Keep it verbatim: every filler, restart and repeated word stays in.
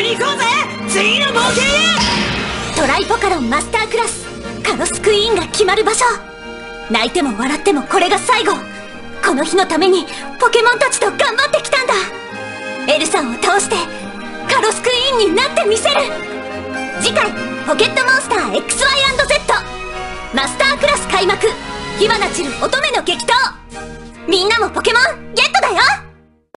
に行こうぜ、次の冒険へ。 トライポカロンマスタークラスカロスクイーンが決まる場所。泣いても笑ってもこれが最後。この日のためにポケモンたちと頑張ってきたんだ。エルさんを倒してカロスクイーンになってみせる。次回ポケットモンスター エックスワイアンドゼット マスタークラス開幕。火花散る乙女の激闘。みんなもポケモン